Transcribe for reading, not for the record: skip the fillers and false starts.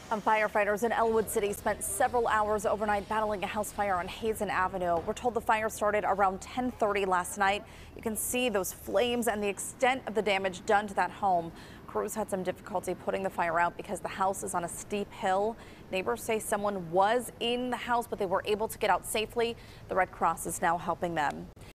Firefighters in Ellwood City spent several hours overnight battling a house fire on Hazen Avenue. We're told the fire started around 10:30 last night. You can see those flames and the extent of the damage done to that home. Crews had some difficulty putting the fire out because the house is on a steep hill. Neighbors say someone was in the house, but they were able to get out safely. The Red Cross is now helping them.